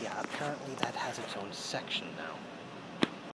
Yeah, apparently that has its own section now.